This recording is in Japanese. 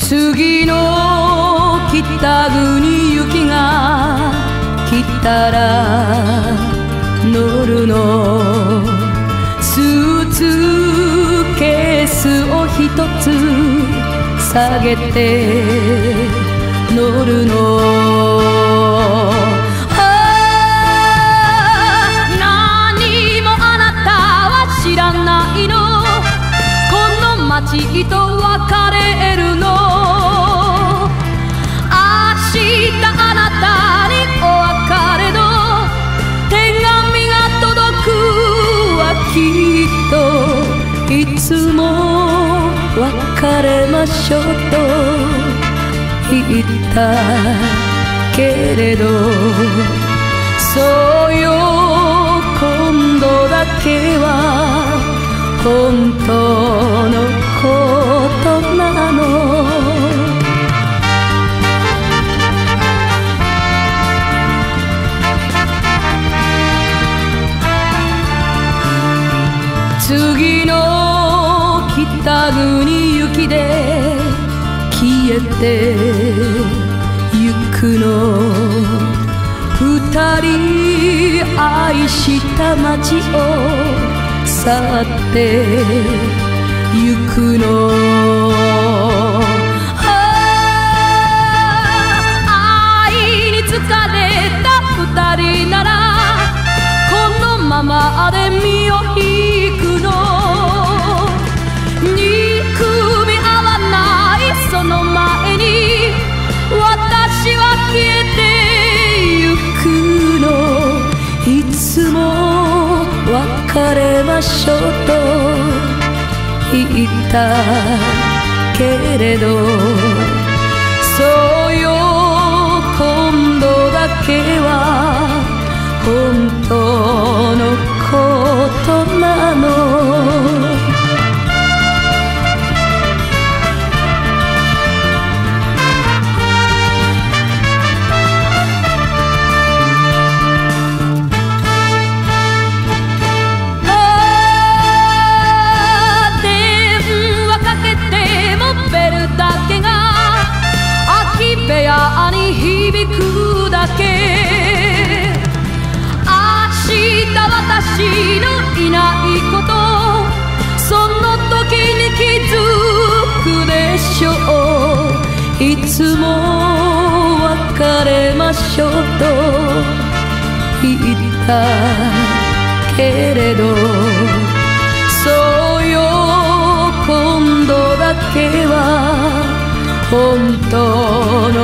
次の北国雪が来たら乗るの、スーツケースを一つ下げて乗るの。何もあなたは知らないの、この街と別れるの。明日あなたにお別れの手紙が届くわ、きっといつも別れましょうと言ったけれど、そうよ今度だけは本当のことなの。次の北国雪で消えてゆくの、二人愛した街を去ってゆくの。愛に疲れた二人ならこのままで身を引くの。憎み合わないその前に私は消えてゆくの。いつも別れましょうと言ったけれど、そうよ今度だけは本当のことなの。部屋に響くだけ、明日私のいないこと、その時に気づくでしょう。いつも別れましょうと言ったけれど、そうよ今度だけは本当の